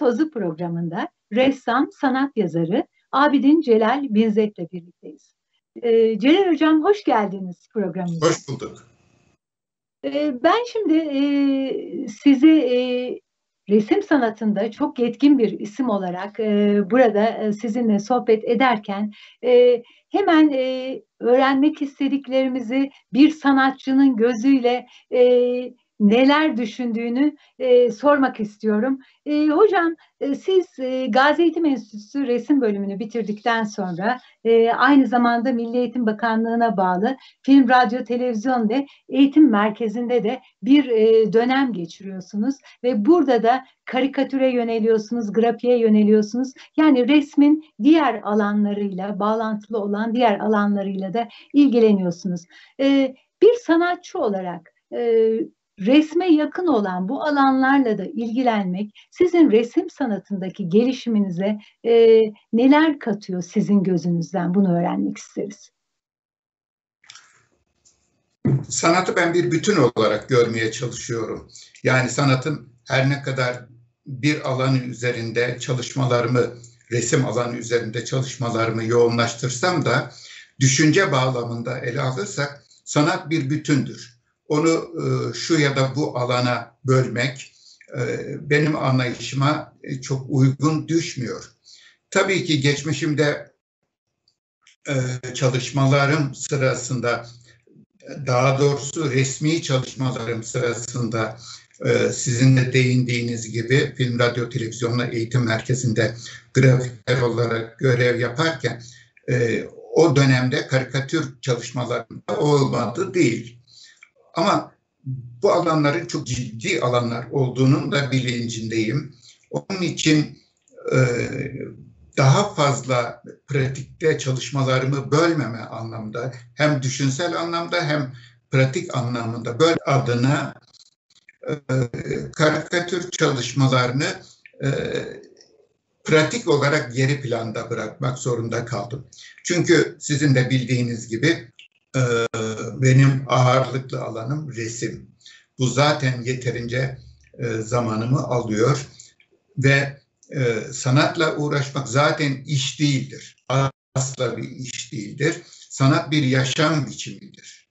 Tozu programında ressam, sanat yazarı Abidin Celal Binzet'le birlikteyiz. Celal Hocam hoş geldiniz programımıza. Hoş bulduk. Ben şimdi sizi resim sanatında çok yetkin bir isim olarak burada sizinle sohbet ederken hemen öğrenmek istediklerimizi bir sanatçının gözüyle neler düşündüğünü sormak istiyorum. Hocam siz Gazi Eğitim Enstitüsü resim bölümünü bitirdikten sonra aynı zamanda Milli Eğitim Bakanlığı'na bağlı Film, Radyo, Televizyon ve Eğitim Merkezi'nde de bir dönem geçiriyorsunuz ve burada da karikatüre yöneliyorsunuz, grafiğe yöneliyorsunuz. Yani resmin diğer alanlarıyla, bağlantılı olan diğer alanlarıyla da ilgileniyorsunuz. Bir sanatçı olarak resme yakın olan bu alanlarla da ilgilenmek sizin resim sanatındaki gelişiminize neler katıyor sizin gözünüzden? Bunu öğrenmek isteriz. Sanatı ben bir bütün olarak görmeye çalışıyorum. Yani sanatın her ne kadar bir alanı üzerinde çalışmalarımı, resim alanı üzerinde çalışmalarımı yoğunlaştırsam da düşünce bağlamında ele alırsak sanat bir bütündür. Onu şu ya da bu alana bölmek benim anlayışıma çok uygun düşmüyor. Tabii ki geçmişimde çalışmalarım sırasında, daha doğrusu resmi çalışmalarım sırasında sizin de değindiğiniz gibi Film, Radyo, Televizyon'la Eğitim Merkezi'nde grafiker olarak görev yaparken o dönemde karikatür çalışmalarım olmadı değil. Ama bu alanların çok ciddi alanlar olduğunun da bilincindeyim. Onun için daha fazla pratikte çalışmalarımı bölmeme anlamda, hem düşünsel anlamda hem pratik anlamında böyle adına karikatür çalışmalarını pratik olarak geri planda bırakmak zorunda kaldım. Çünkü sizin de bildiğiniz gibi benim ağırlıklı alanım resim. Bu zaten yeterince zamanımı alıyor ve sanatla uğraşmak zaten iş değildir. Asla bir iş değildir. Sanat bir yaşam biçimidir.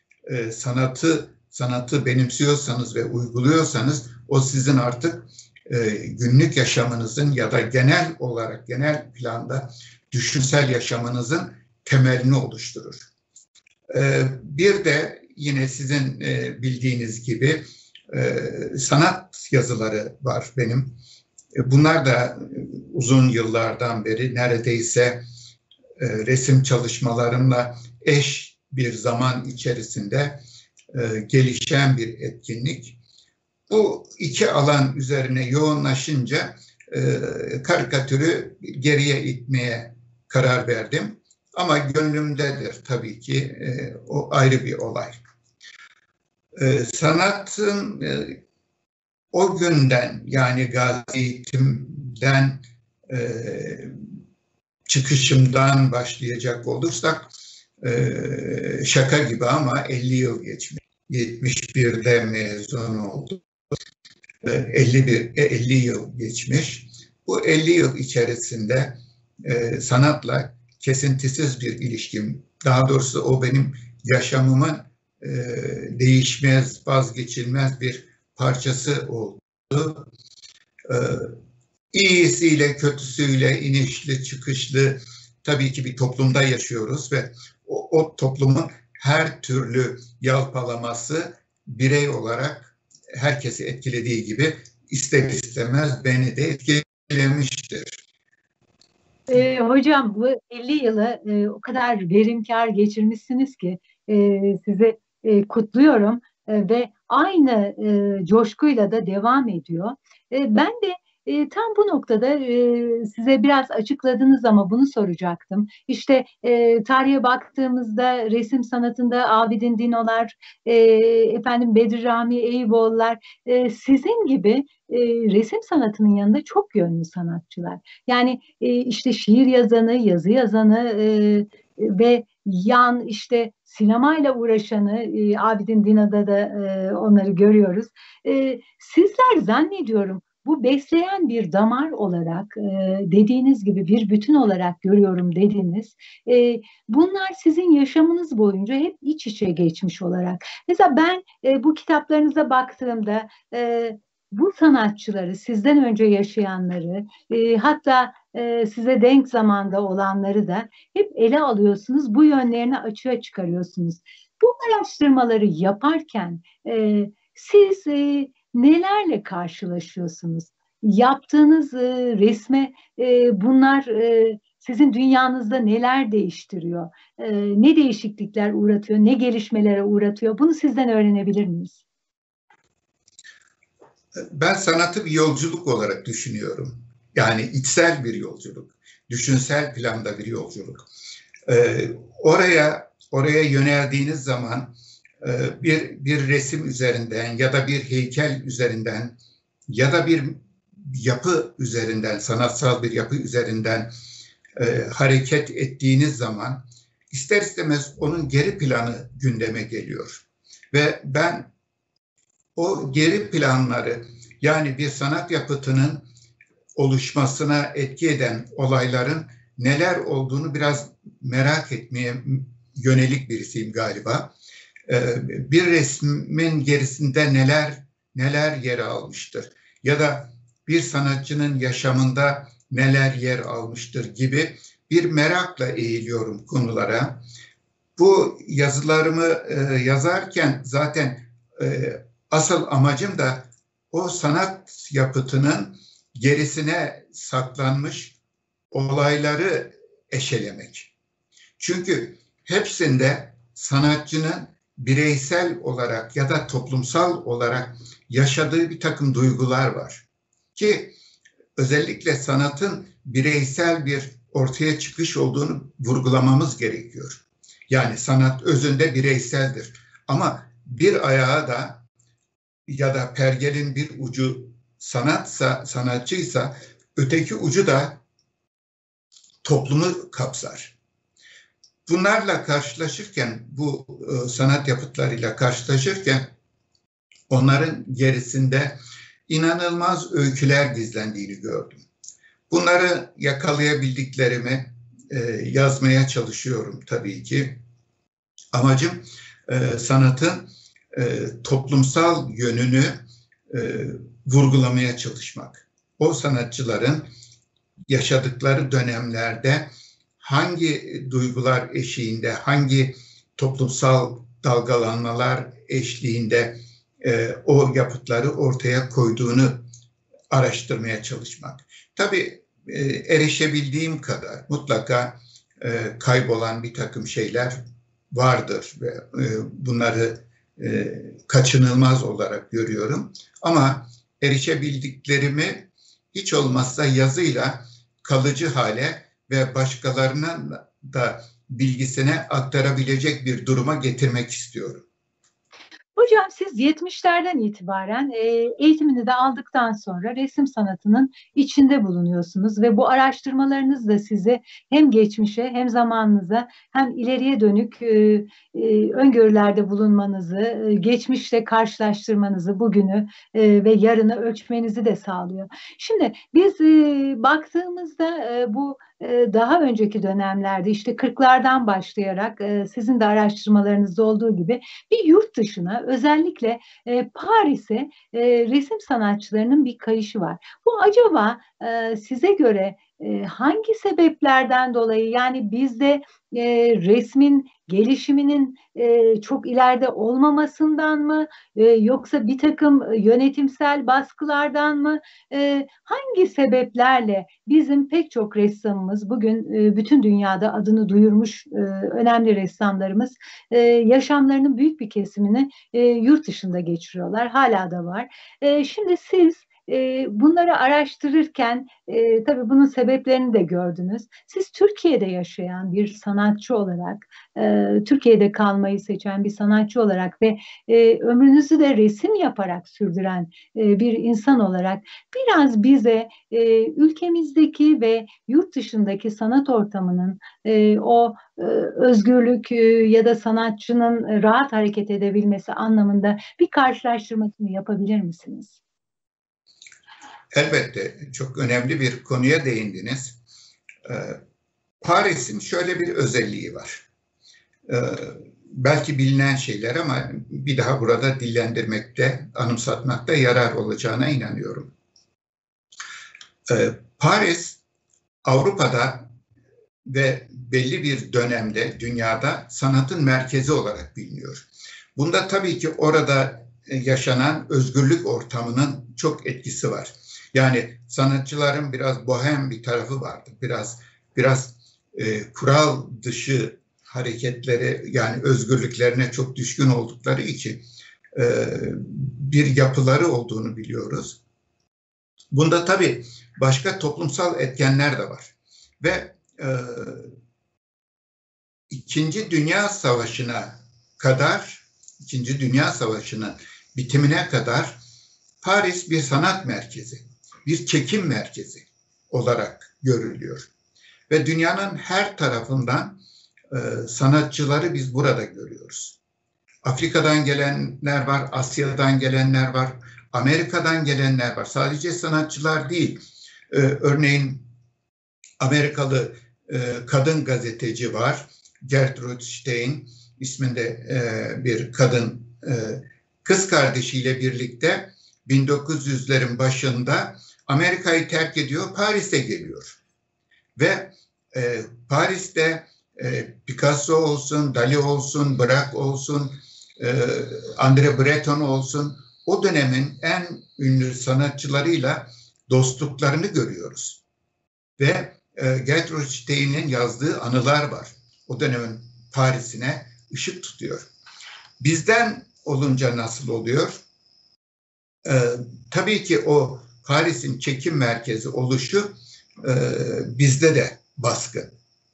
Sanatı benimsiyorsanız ve uyguluyorsanız o sizin artık günlük yaşamınızın ya da genel planda düşünsel yaşamınızın temelini oluşturur. Bir de yine sizin bildiğiniz gibi sanat yazıları var benim. Bunlar da uzun yıllardan beri neredeyse resim çalışmalarımla eş bir zaman içerisinde gelişen bir etkinlik. Bu iki alan üzerine yoğunlaşınca karikatürü geriye itmeye karar verdim. Ama gönlümdedir tabii ki, o ayrı bir olay. Sanatın o günden, yani Gazi Eğitim'den çıkışımdan başlayacak olursak şaka gibi ama 50 yıl geçmiş. 71'de mezun oldum. 50 yıl geçmiş. Bu 50 yıl içerisinde sanatla kesintisiz bir ilişkim, daha doğrusu o benim yaşamımın değişmez, vazgeçilmez bir parçası oldu. İyisiyle, kötüsüyle, inişli, çıkışlı, tabii ki bir toplumda yaşıyoruz ve o toplumun her türlü yalpalaması birey olarak herkesi etkilediği gibi ister istemez beni de etkilemiştir. Hocam bu 50 yılı o kadar verimkar geçirmişsiniz ki sizi kutluyorum ve aynı coşkuyla da devam ediyor. Ben de tam bu noktada size biraz açıkladınız ama bunu soracaktım. İşte tarihe baktığımızda resim sanatında Abidin Dinolar, Bedri Rami Eyüboğlular, sizin gibi resim sanatının yanında çok yönlü sanatçılar. Yani işte şiir yazanı, yazı yazanı ve işte sinemayla uğraşanı, Abidin Dina'da da onları görüyoruz. Sizler zannediyorum bu besleyen bir damar olarak dediğiniz gibi bir bütün olarak görüyorum dediniz. Bunlar sizin yaşamınız boyunca hep iç içe geçmiş olarak. Mesela ben bu kitaplarınıza baktığımda bu sanatçıları, sizden önce yaşayanları, hatta size denk zamanda olanları da hep ele alıyorsunuz. Bu yönlerini açığa çıkarıyorsunuz. Bu araştırmaları yaparken siz nelerle karşılaşıyorsunuz? Yaptığınız resme bunlar sizin dünyanızda neler değiştiriyor? Ne değişiklikler uğratıyor, ne gelişmelere uğratıyor? Bunu sizden öğrenebilir miyiz? Ben sanatı bir yolculuk olarak düşünüyorum. Yani içsel bir yolculuk, düşünsel planda bir yolculuk. Oraya yöneldiğiniz zaman bir resim üzerinden ya da bir heykel üzerinden ya da bir yapı üzerinden, sanatsal bir yapı üzerinden hareket ettiğiniz zaman ister istemez onun geri planı gündeme geliyor. Ve ben o geri planları, yani bir sanat yapıtının oluşmasına etki eden olayların neler olduğunu biraz merak etmeye yönelik birisiyim galiba. Bir resmin gerisinde neler yer almıştır ya da bir sanatçının yaşamında neler yer almıştır gibi bir merakla eğiliyorum konulara. Bu yazılarımı yazarken zaten asıl amacım da o sanat yapıtının gerisine saklanmış olayları eşelemek. Çünkü hepsinde sanatçının bireysel olarak ya da toplumsal olarak yaşadığı bir takım duygular var. Ki özellikle sanatın bireysel bir ortaya çıkış olduğunu vurgulamamız gerekiyor. Yani sanat özünde bireyseldir. Ama bir ayağı da ya da pergelin bir ucu sanatsa, sanatçıysa öteki ucu da toplumu kapsar. Bunlarla karşılaşırken, bu sanat yapıtlarıyla karşılaşırken onların gerisinde inanılmaz öyküler gizlendiğini gördüm. Bunları yakalayabildiklerimi yazmaya çalışıyorum tabii ki. Amacım sanatın toplumsal yönünü vurgulamaya çalışmak. O sanatçıların yaşadıkları dönemlerde hangi duygular eşiğinde, hangi toplumsal dalgalanmalar eşliğinde o yapıtları ortaya koyduğunu araştırmaya çalışmak. Tabii erişebildiğim kadar mutlaka kaybolan bir takım şeyler vardır ve bunları kaçınılmaz olarak görüyorum. Ama erişebildiklerimi hiç olmazsa yazıyla kalıcı hale ve başkalarının da bilgisine aktarabilecek bir duruma getirmek istiyorum. Hocam siz 70'lerden itibaren eğitimini de aldıktan sonra resim sanatının içinde bulunuyorsunuz ve bu araştırmalarınız da sizi hem geçmişe hem zamanınıza hem ileriye dönük öngörülerde bulunmanızı, geçmişle karşılaştırmanızı, bugünü ve yarını ölçmenizi de sağlıyor. Şimdi biz baktığımızda bu daha önceki dönemlerde işte 40'lardan başlayarak sizin de araştırmalarınızda olduğu gibi bir yurt dışına, özellikle Paris'e resim sanatçılarının bir kayışı var. Bu acaba size göre hangi sebeplerden dolayı, yani bizde resmin gelişiminin çok ileride olmamasından mı, yoksa bir takım yönetimsel baskılardan mı, hangi sebeplerle bizim pek çok ressamımız bugün bütün dünyada adını duyurmuş önemli ressamlarımız yaşamlarının büyük bir kesimini yurt dışında geçiriyorlar. Hala da var. Şimdi siz bunları araştırırken tabii bunun sebeplerini de gördünüz. Siz Türkiye'de yaşayan bir sanatçı olarak, Türkiye'de kalmayı seçen bir sanatçı olarak ve ömrünüzü de resim yaparak sürdüren bir insan olarak biraz bize ülkemizdeki ve yurt dışındaki sanat ortamının o özgürlük ya da sanatçının rahat hareket edebilmesi anlamında bir karşılaştırmasını yapabilir misiniz? Elbette çok önemli bir konuya değindiniz. Paris'in şöyle bir özelliği var. Belki bilinen şeyler ama bir daha burada dillendirmekte, anımsatmakta yarar olacağına inanıyorum. Paris, Avrupa'da ve belli bir dönemde dünyada sanatın merkezi olarak biliniyor. Bunda tabii ki orada yaşanan özgürlük ortamının çok etkisi var. Yani sanatçıların biraz bohem bir tarafı vardı. Biraz kural dışı hareketleri, yani özgürlüklerine çok düşkün oldukları için bir yapıları olduğunu biliyoruz. Bunda tabii başka toplumsal etkenler de var. Ve İkinci Dünya Savaşı'nın bitimine kadar Paris bir sanat merkezi, bir çekim merkezi olarak görülüyor. Ve dünyanın her tarafından sanatçıları biz burada görüyoruz. Afrika'dan gelenler var, Asya'dan gelenler var, Amerika'dan gelenler var. Sadece sanatçılar değil. Örneğin Amerikalı kadın gazeteci var, Gertrude Stein isminde bir kadın, kız kardeşiyle birlikte 1900'lerin başında Amerika'yı terk ediyor, Paris'e geliyor. Ve Paris'te Picasso olsun, Dali olsun, Braque olsun, André Breton olsun, o dönemin en ünlü sanatçılarıyla dostluklarını görüyoruz. Ve Gertrude Stein'in yazdığı anılar var. O dönemin Paris'ine ışık tutuyor. Bizden olunca nasıl oluyor? Tabii ki o Paris'in çekim merkezi oluşu bizde de baskın.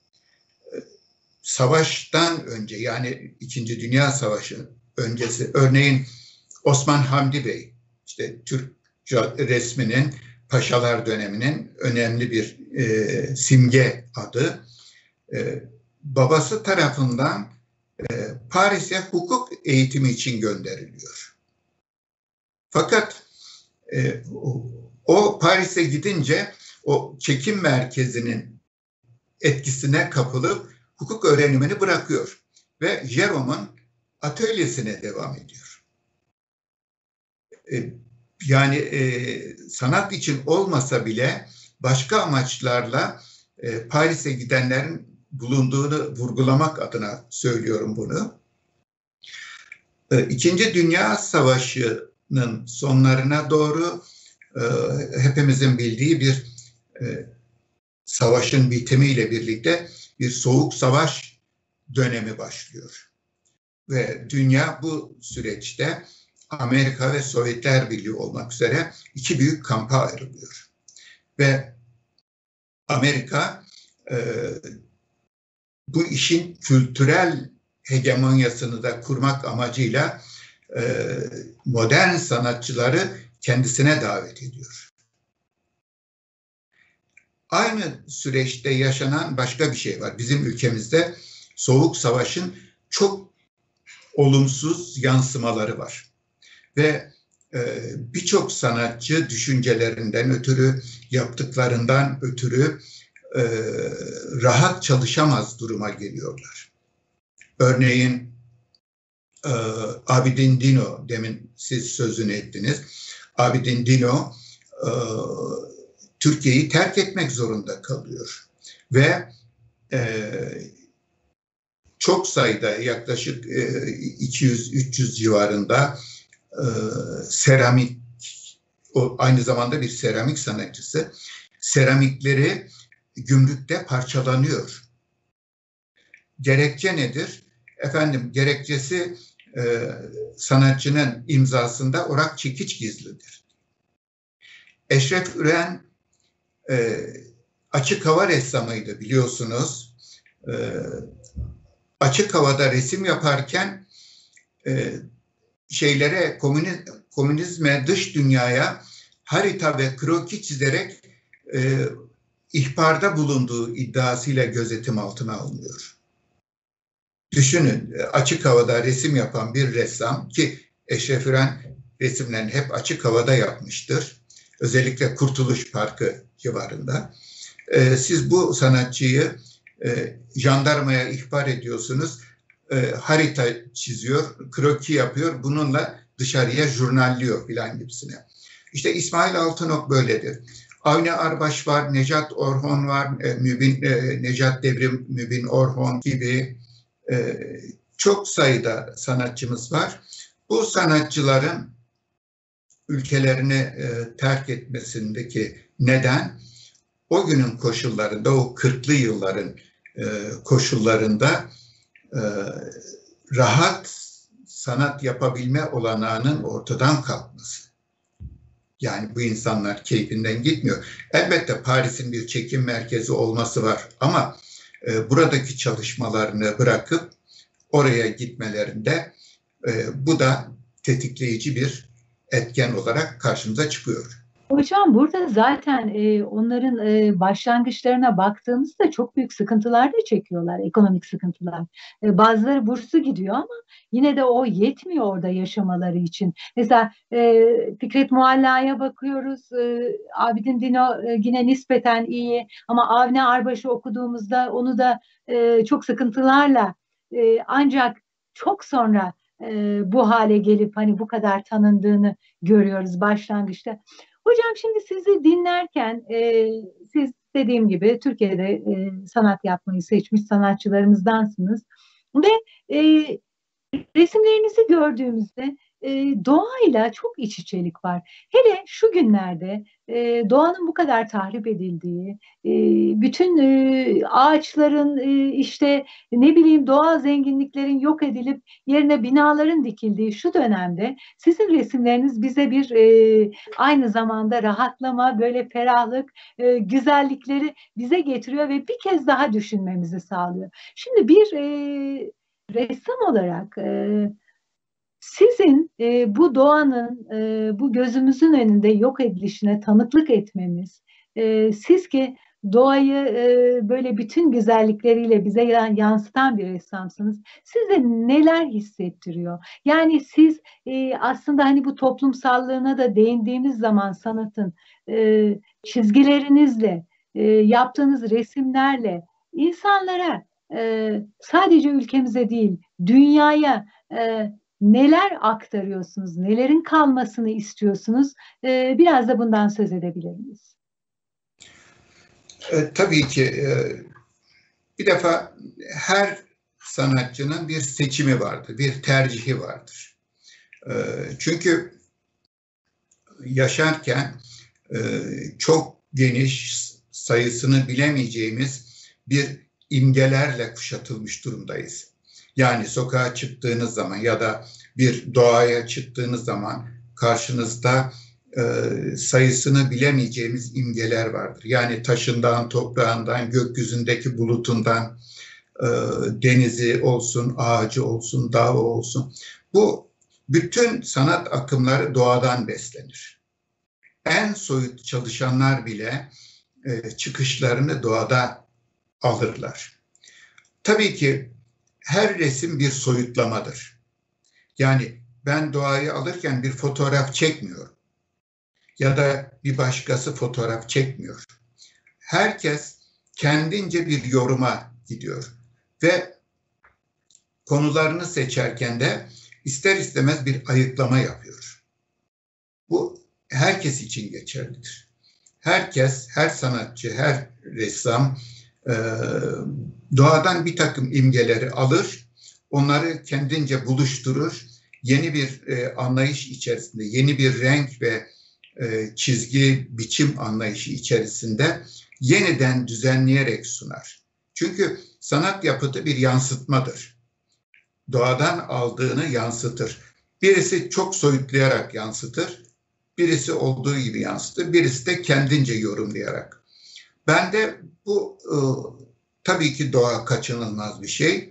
Savaştan önce, yani İkinci Dünya Savaşı öncesi, örneğin Osman Hamdi Bey, işte Türk resminin Paşalar döneminin önemli bir simge adı. Babası tarafından Paris'e hukuk eğitimi için gönderiliyor. Fakat o Paris'e gidince o çekim merkezinin etkisine kapılıp hukuk öğrenimini bırakıyor ve Jérôme'un atölyesine devam ediyor. Yani sanat için olmasa bile başka amaçlarla Paris'e gidenlerin bulunduğunu vurgulamak adına söylüyorum bunu. İkinci Dünya Savaşı'nın sonlarına doğru hepimizin bildiği bir savaşın bitimiyle birlikte bir soğuk savaş dönemi başlıyor. Ve dünya bu süreçte Amerika ve Sovyetler Birliği olmak üzere iki büyük kampa ayrılıyor. Ve Amerika bu işin kültürel hegemonyasını da kurmak amacıyla modern sanatçıları kendisine davet ediyor. Aynı süreçte yaşanan başka bir şey var. Bizim ülkemizde Soğuk Savaş'ın çok olumsuz yansımaları var. Ve birçok sanatçı düşüncelerinden ötürü, yaptıklarından ötürü rahat çalışamaz duruma geliyorlar. Örneğin Abidin Dino, demin siz sözünü ettiniz. Abidin Dino Türkiye'yi terk etmek zorunda kalıyor. Ve çok sayıda, yaklaşık 200-300 civarında seramik, o aynı zamanda bir seramik sanatçısı, seramikleri gümrükte parçalanıyor. Gerekçe nedir? Efendim, gerekçesi sanatçının imzasında orak çekiç gizlidir. Eşref Üren açık hava ressamıydı, biliyorsunuz. Açık havada resim yaparken komünizme, dış dünyaya harita ve kroki çizerek ihbarda bulunduğu iddiasıyla gözetim altına alınıyor. Düşünün, açık havada resim yapan bir ressam, ki Eşref Üren resimlerini hep açık havada yapmıştır. Özellikle Kurtuluş Parkı civarında. Siz bu sanatçıyı jandarmaya ihbar ediyorsunuz. Harita çiziyor, kroki yapıyor. Bununla dışarıya jurnalliyor filan gibisine. İşte İsmail Altınok böyledir. Avni Arbaş var, Necat Orhon var, Necat Devrim, Mübin Orhon gibi çok sayıda sanatçımız var. Bu sanatçıların ülkelerini terk etmesindeki neden o günün koşullarında, o 40'lı yılların koşullarında rahat sanat yapabilme olanağının ortadan kalkması. Yani bu insanlar keyfinden gitmiyor. Elbette Paris'in bir çekim merkezi olması var ama buradaki çalışmalarını bırakıp oraya gitmelerinde bu da tetikleyici bir etken olarak karşımıza çıkıyor. Hocam burada zaten onların başlangıçlarına baktığımızda çok büyük sıkıntılar da çekiyorlar, ekonomik sıkıntılar. Bazıları burslu gidiyor ama yine de o yetmiyor orada yaşamaları için. Mesela Fikret Mualla'ya bakıyoruz, Abidin Dino yine nispeten iyi ama Avni Arbaş'ı okuduğumuzda onu da çok sıkıntılarla ancak çok sonra bu hale gelip hani bu kadar tanındığını görüyoruz başlangıçta. Hocam şimdi sizi dinlerken siz dediğim gibi Türkiye'de sanat yapmayı seçmiş sanatçılarımızdansınız ve e, resimlerinizi gördüğümüzde doğayla çok iç içelik var. Hele şu günlerde doğanın bu kadar tahrip edildiği, bütün ağaçların işte ne bileyim doğal zenginliklerin yok edilip yerine binaların dikildiği şu dönemde sizin resimleriniz bize bir aynı zamanda rahatlama, böyle ferahlık, güzellikleri bize getiriyor ve bir kez daha düşünmemizi sağlıyor. Şimdi bir ressam olarak sizin bu doğanın bu gözümüzün önünde yok edilişine tanıklık etmemiz, siz ki doğayı böyle bütün güzellikleriyle bize yansıtan bir ressamsınız. Size neler hissettiriyor? Yani siz aslında hani bu toplumsallığına da değindiğimiz zaman sanatın çizgilerinizle, yaptığınız resimlerle insanlara sadece ülkemize değil, dünyaya neler aktarıyorsunuz, nelerin kalmasını istiyorsunuz? Biraz da bundan söz edebilir miyiz? Tabii ki bir defa her sanatçının bir seçimi vardır, bir tercihi vardır. Çünkü yaşarken çok geniş, sayısını bilemeyeceğimiz bir imgelerle kuşatılmış durumdayız. Yani sokağa çıktığınız zaman ya da bir doğaya çıktığınız zaman karşınızda sayısını bilemeyeceğimiz imgeler vardır. Yani taşından, toprağından, gökyüzündeki bulutundan, denizi olsun, ağacı olsun, dağı olsun. Bu bütün sanat akımları doğadan beslenir. En soyut çalışanlar bile çıkışlarını doğada alırlar. Tabii ki her resim bir soyutlamadır. Yani ben doğayı alırken bir fotoğraf çekmiyorum. Ya da bir başkası fotoğraf çekmiyor. Herkes kendince bir yoruma gidiyor. Ve konularını seçerken de ister istemez bir ayıklama yapıyor. Bu herkes için geçerlidir. Herkes, her sanatçı, her ressam doğadan bir takım imgeleri alır, onları kendince buluşturur, yeni bir anlayış içerisinde, yeni bir renk ve çizgi, biçim anlayışı içerisinde yeniden düzenleyerek sunar. Çünkü sanat yapıtı bir yansıtmadır. Doğadan aldığını yansıtır. Birisi çok soyutlayarak yansıtır, birisi olduğu gibi yansıtır, birisi de kendince yorumlayarak. Ben de bu tabii ki doğa kaçınılmaz bir şey.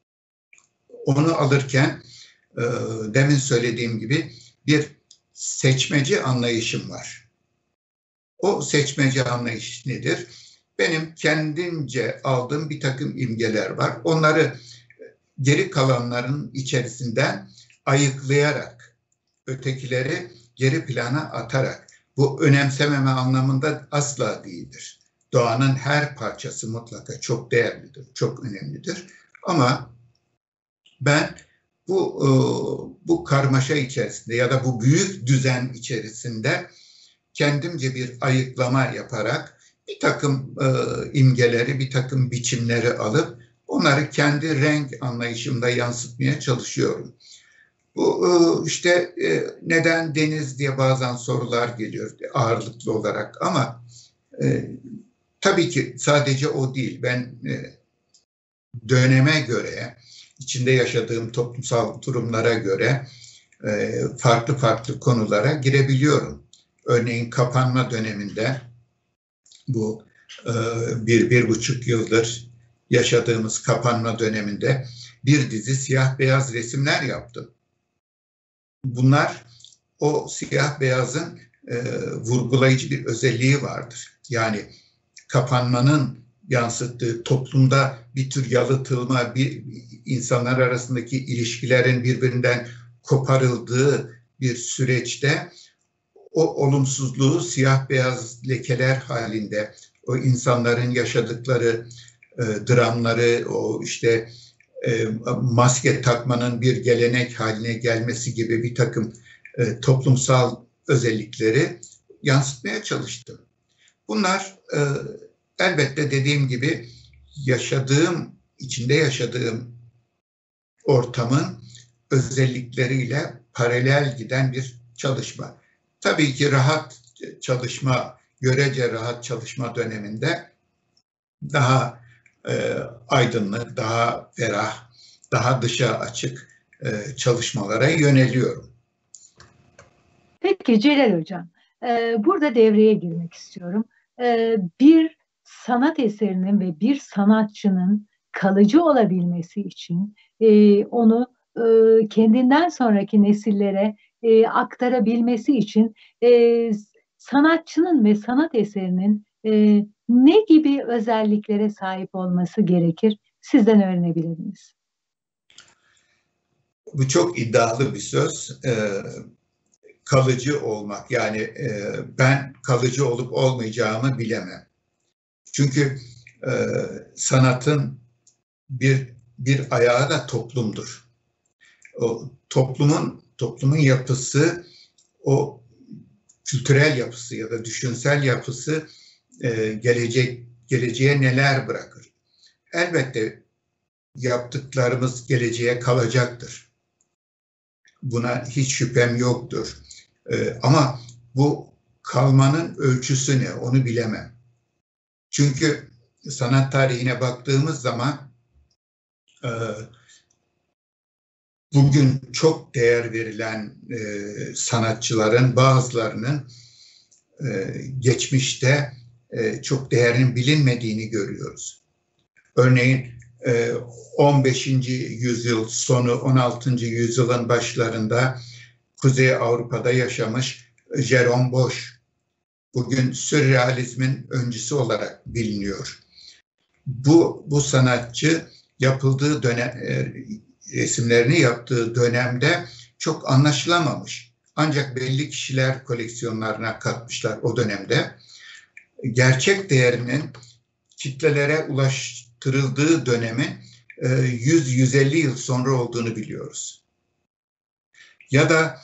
Onu alırken demin söylediğim gibi bir seçmeci anlayışım var. O seçmeci anlayış nedir? Benim kendimce aldığım bir takım imgeler var. Onları geri kalanların içerisinden ayıklayarak, ötekileri geri plana atarak, Bu önemsememe anlamında asla değildir. Doğanın her parçası mutlaka çok değerlidir, çok önemlidir. Ama ben bu karmaşa içerisinde ya da bu büyük düzen içerisinde kendimce bir ayıklama yaparak bir takım imgeleri, bir takım biçimleri alıp onları kendi renk anlayışımda yansıtmaya çalışıyorum. Bu işte neden deniz diye bazen sorular geliyor ağırlıklı olarak ama tabii ki sadece o değil. Ben döneme göre, içinde yaşadığım toplumsal durumlara göre farklı farklı konulara girebiliyorum. Örneğin kapanma döneminde bu bir buçuk yıldır yaşadığımız kapanma döneminde bir dizi siyah beyaz resimler yaptım. Bunlar o siyah beyazın vurgulayıcı bir özelliği vardır. Yani kapanmanın yansıttığı toplumda bir tür yalıtılma, bir insanlar arasındaki ilişkilerin birbirinden koparıldığı bir süreçte o olumsuzluğu siyah beyaz lekeler halinde, o insanların yaşadıkları dramları, o işte maske takmanın bir gelenek haline gelmesi gibi bir takım toplumsal özellikleri yansıtmaya çalıştım. Bunlar elbette dediğim gibi içinde yaşadığım ortamın özellikleriyle paralel giden bir çalışma. Tabii ki görece rahat çalışma döneminde daha aydınlık, daha ferah, daha dışa açık çalışmalara yöneliyorum. Peki Celal Hocam, burada devreye girmek istiyorum. Bir sanat eserinin ve bir sanatçının kalıcı olabilmesi için onu kendinden sonraki nesillere aktarabilmesi için sanatçının ve sanat eserinin ne gibi özelliklere sahip olması gerekir? Sizden öğrenebilir miyiz? Bu çok iddialı bir söz. Kalıcı olmak, yani ben kalıcı olup olmayacağımı bilemem. Çünkü sanatın bir ayağı da toplumdur. O toplumun yapısı, o kültürel yapısı ya da düşünsel yapısı geleceğe neler bırakır? Elbette yaptıklarımız geleceğe kalacaktır. Buna hiç şüphem yoktur. Ama bu kalmanın ölçüsü ne? Onu bilemem. Çünkü sanat tarihine baktığımız zaman bugün çok değer verilen sanatçıların bazılarının geçmişte çok değerinin bilinmediğini görüyoruz. Örneğin 15. yüzyıl sonu 16. yüzyılın başlarında Kuzey Avrupa'da yaşamış Jerome Bosch bugün sürrealizmin öncüsü olarak biliniyor. Bu sanatçı yapıldığı resimlerini yaptığı dönemde çok anlaşılamamış. Ancak belli kişiler koleksiyonlarına katmışlar o dönemde. Gerçek değerinin kitlelere ulaştırıldığı dönemin 100-150 yıl sonra olduğunu biliyoruz. Ya da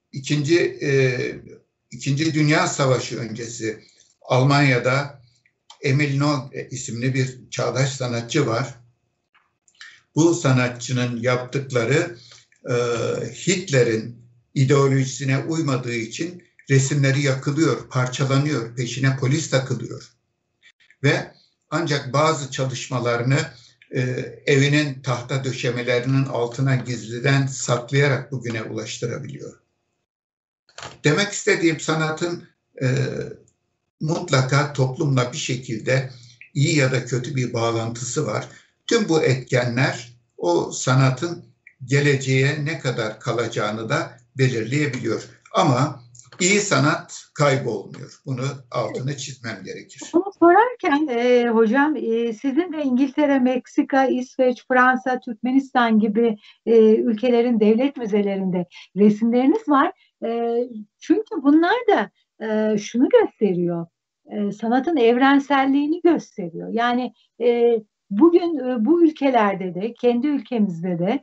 İkinci Dünya Savaşı öncesi Almanya'da Emil Nolde isimli bir çağdaş sanatçı var. Bu sanatçının yaptıkları Hitler'in ideolojisine uymadığı için resimleri yakılıyor, parçalanıyor, peşine polis takılıyor. Ve ancak bazı çalışmalarını evinin tahta döşemelerinin altına gizliden saklayarak bugüne ulaştırabiliyor. Demek istediğim sanatın mutlaka toplumla bir şekilde iyi ya da kötü bir bağlantısı var. Tüm bu etkenler o sanatın geleceğe ne kadar kalacağını da belirleyebiliyor. Ama iyi sanat kaybolmuyor. Bunu altını çizmem gerekir. Bunu sorarken hocam sizin de İngiltere, Meksika, İsveç, Fransa, Türkmenistan gibi ülkelerin devlet müzelerinde resimleriniz var. Çünkü bunlar da şunu gösteriyor. Sanatın evrenselliğini gösteriyor. Yani bugün bu ülkelerde de, kendi ülkemizde de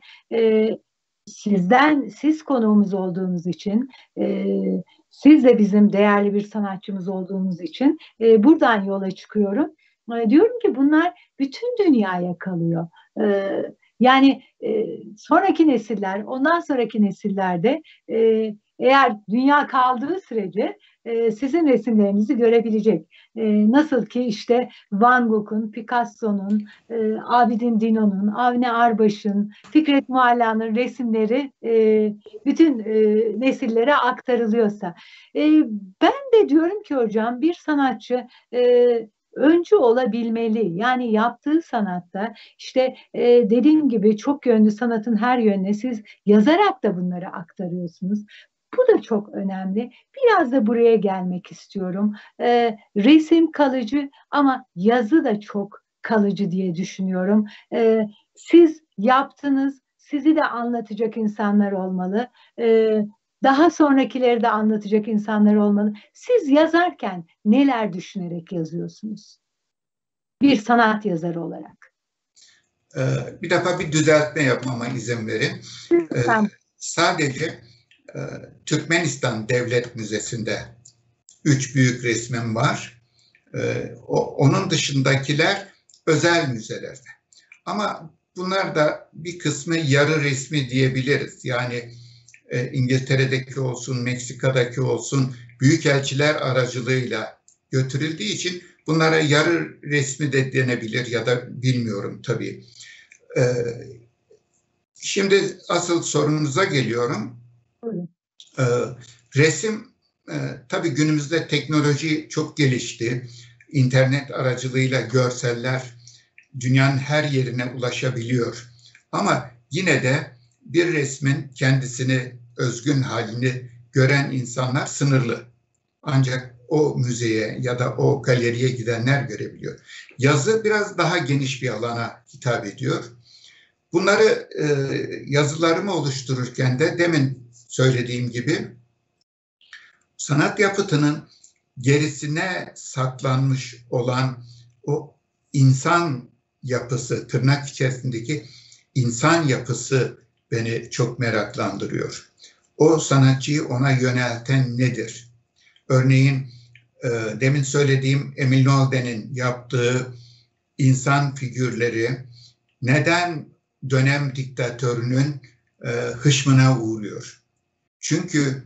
siz konuğumuz olduğunuz için, siz de bizim değerli bir sanatçımız olduğunuz için buradan yola çıkıyorum. Diyorum ki bunlar bütün dünyaya kalıyor. Yani sonraki nesiller, ondan sonraki nesillerde eğer dünya kaldığı sürece sizin resimlerinizi görebilecek. Nasıl ki işte Van Gogh'un, Picasso'nun, Abidin Dino'nun, Avni Arbaş'ın, Fikret Mualla'nın resimleri bütün nesillere aktarılıyorsa. Ben de diyorum ki hocam bir sanatçı öncü olabilmeli. Yani yaptığı sanatta işte dediğim gibi çok yönlü sanatın her yönüne siz yazarak da bunları aktarıyorsunuz. Bu da çok önemli. Biraz da buraya gelmek istiyorum. Resim kalıcı ama yazı da çok kalıcı diye düşünüyorum. Siz yaptınız, sizi de anlatacak insanlar olmalı. Daha sonrakileri de anlatacak insanlar olmalı. Siz yazarken neler düşünerek yazıyorsunuz? Bir sanat yazarı olarak. Bir defa bir düzeltme yapmama izin verin. Lütfen. Sadece Türkmenistan Devlet Müzesi'nde 3 büyük resmim var. Onun dışındakiler özel müzelerde. Ama bunlar da bir kısmı yarı resmi diyebiliriz. Yani İngiltere'deki olsun, Meksika'daki olsun büyükelçiler aracılığıyla götürüldüğü için bunlara yarı resmi de denebilir ya da bilmiyorum tabii. Şimdi asıl sorunuza geliyorum. Resim tabii günümüzde teknoloji çok gelişti. İnternet aracılığıyla görseller dünyanın her yerine ulaşabiliyor. Ama yine de bir resmin kendisini özgün halini gören insanlar sınırlı. Ancak o müzeye ya da o galeriye gidenler görebiliyor. Yazı biraz daha geniş bir alana hitap ediyor. Bunları yazılarımı oluştururken de demin söylediğim gibi sanat yapıtının gerisine saklanmış olan o insan yapısı, tırnak içerisindeki insan yapısı beni çok meraklandırıyor. O sanatçıyı ona yönelten nedir? Örneğin demin söylediğim Emil Nolde'nin yaptığı insan figürleri neden dönem diktatörünün hışmına uğruyor? Çünkü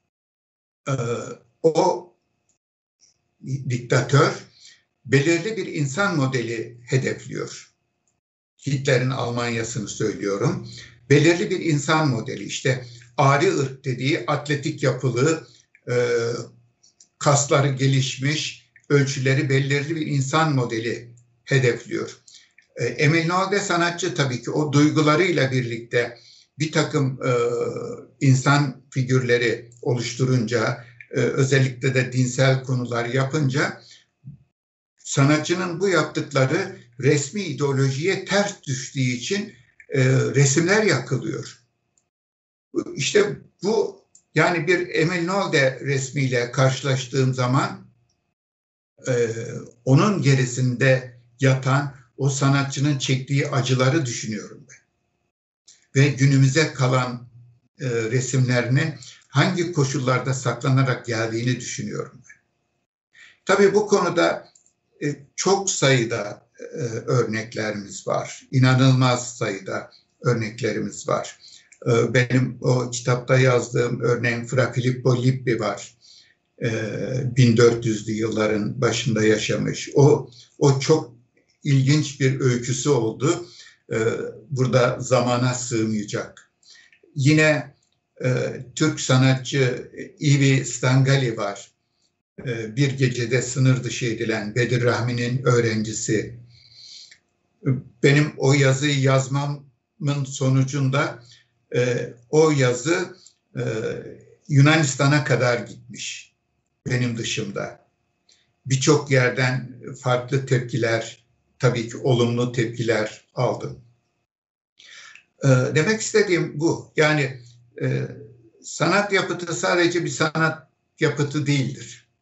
o diktatör belirli bir insan modeli hedefliyor. Hitler'in Almanya'sını söylüyorum. Belirli bir insan modeli, işte ari ırk dediği atletik yapılı, kasları gelişmiş, ölçüleri belirli bir insan modeli hedefliyor. Emil Nolde sanatçı tabii ki o duygularıyla birlikte bir takım insan figürleri oluşturunca, özellikle de dinsel konular yapınca sanatçının bu yaptıkları resmi ideolojiye ters düştüğü için resimler yakılıyor. İşte bu, yani bir Emil Nolde resmiyle karşılaştığım zaman onun gerisinde yatan o sanatçının çektiği acıları düşünüyorum ben. Ve günümüze kalan resimlerini hangi koşullarda saklanarak geldiğini düşünüyorum ben. Tabii bu konuda çok sayıda örneklerimiz var. İnanılmaz sayıda örneklerimiz var. Benim o kitapta yazdığım örneğin Fra Filippo Lippi var. 1400'lü yılların başında yaşamış. O çok ilginç bir öyküsü oldu. Burada zamana sığmayacak. Yine Türk sanatçı Ivi Stangali var. Bir gecede sınır dışı edilen Bedir Rahmi'nin öğrencisi. Benim o yazıyı yazmamın sonucunda o yazı Yunanistan'a kadar gitmiş benim dışımda. Birçok yerden farklı tepkiler, tabii ki olumlu tepkiler aldım. Demek istediğim bu. Yani sanat yapıtı sadece bir sanat yapıtı değildir.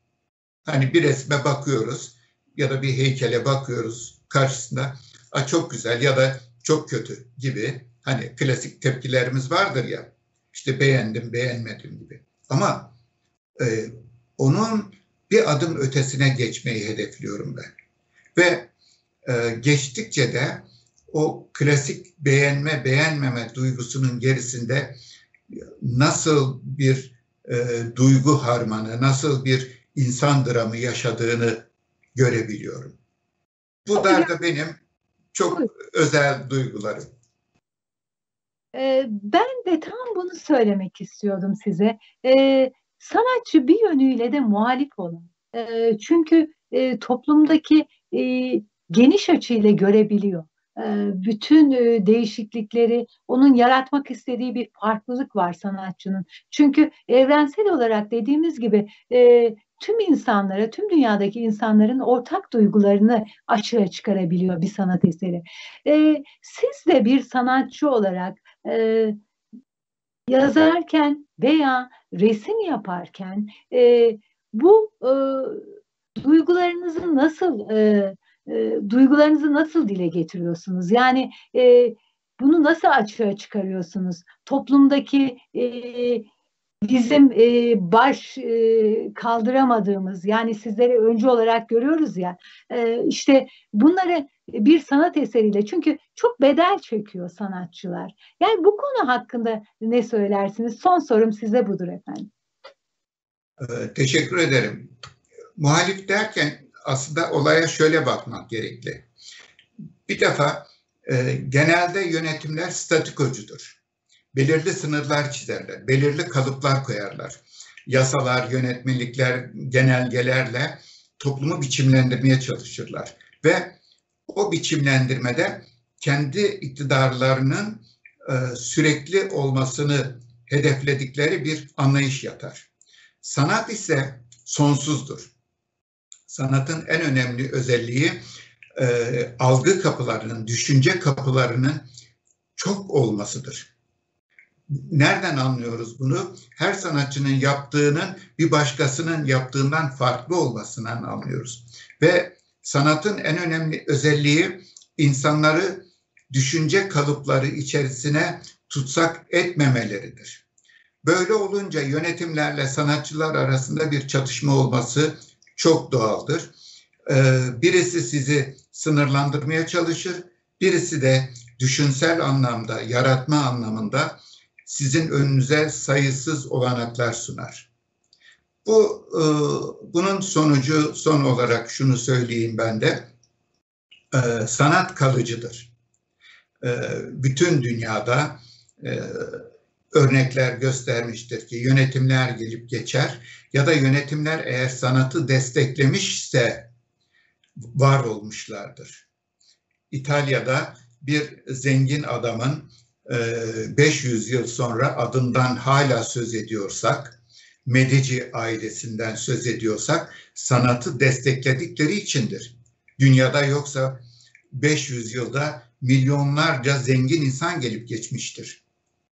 Hani bir resme bakıyoruz ya da bir heykele bakıyoruz karşısında, çok güzel ya da çok kötü gibi hani klasik tepkilerimiz vardır ya, işte beğendim beğenmedim gibi. Ama e, onun bir adım ötesine geçmeyi hedefliyorum ben. Ve geçtikçe de o klasik beğenme beğenmeme duygusunun gerisinde nasıl bir duygu harmanı, nasıl bir insan dramı yaşadığını görebiliyorum. Bunlar da benim çok özel duygularım. Ben de tam bunu söylemek istiyordum size. Sanatçı bir yönüyle de muhalif olan. Çünkü toplumdaki e, geniş açıyla görebiliyor. Bütün değişiklikleri, onun yaratmak istediği bir farklılık var sanatçının. Çünkü evrensel olarak dediğimiz gibi tüm insanlara, tüm dünyadaki insanların ortak duygularını açığa çıkarabiliyor bir sanat eseri. Siz de bir sanatçı olarak e, yazarken veya resim yaparken bu duygularınızı nasıl dile getiriyorsunuz? Yani bunu nasıl açığa çıkarıyorsunuz? Toplumdaki bizim baş kaldıramadığımız, yani sizleri öncü olarak görüyoruz ya, işte bunları bir sanat eseriyle, çünkü çok bedel çekiyor sanatçılar. Yani bu konu hakkında ne söylersiniz? Son sorum size budur efendim. Teşekkür ederim. Muhalif derken aslında olaya şöyle bakmak gerekli. Bir defa genelde yönetimler statikocudur. Belirli sınırlar çizerler, belirli kalıplar koyarlar. Yasalar, yönetmelikler, genelgelerle toplumu biçimlendirmeye çalışırlar. Ve o biçimlendirmede kendi iktidarlarının sürekli olmasını hedefledikleri bir anlayış yatar. Sanat ise sonsuzdur. Sanatın en önemli özelliği algı kapılarının, düşünce kapılarının çok olmasıdır. Nereden anlıyoruz bunu? Her sanatçının yaptığının bir başkasının yaptığından farklı olmasından anlıyoruz. Ve sanatın en önemli özelliği insanları düşünce kalıpları içerisine tutsak etmemeleridir. Böyle olunca yönetimlerle sanatçılar arasında bir çatışma olması çok doğaldır. Birisi sizi sınırlandırmaya çalışır, birisi de düşünsel anlamda, yaratma anlamında sizin önünüze sayısız olanaklar sunar. Bunun sonucu, son olarak şunu söyleyeyim ben de, sanat kalıcıdır. Bütün dünyada örnekler göstermiştir ki yönetimler gelip geçer ya da yönetimler eğer sanatı desteklemişse var olmuşlardır. İtalya'da bir zengin adamın 500 yıl sonra adından hala söz ediyorsak, Medici ailesinden söz ediyorsak sanatı destekledikleri içindir. Dünyada yoksa 500 yılda milyonlarca zengin insan gelip geçmiştir.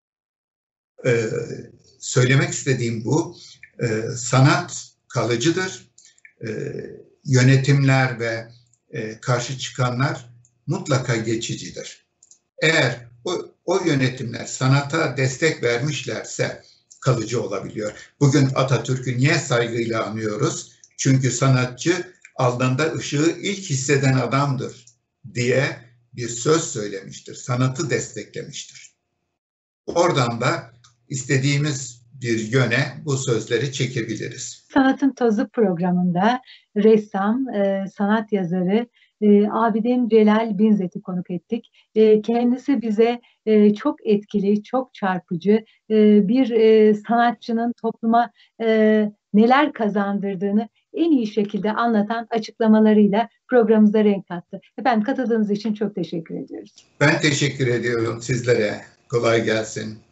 Söylemek istediğim bu, sanat kalıcıdır. Yönetimler ve karşı çıkanlar mutlaka geçicidir. Eğer o yönetimler sanata destek vermişlerse kalıcı olabiliyor. Bugün Atatürk'ü niye saygıyla anıyoruz? Çünkü sanatçı alnında ışığı ilk hisseden adamdır diye bir söz söylemiştir. Sanatı desteklemiştir. Oradan da istediğimiz bir yöne bu sözleri çekebiliriz. Sanatın Tozu programında ressam, sanat yazarı Abidin Celal Binzet'i konuk ettik. Kendisi bize çok etkili, çok çarpıcı bir sanatçının topluma neler kazandırdığını en iyi şekilde anlatan açıklamalarıyla programımıza renk kattı. Efendim, katıldığınız için çok teşekkür ediyoruz. Ben teşekkür ediyorum sizlere. Kolay gelsin.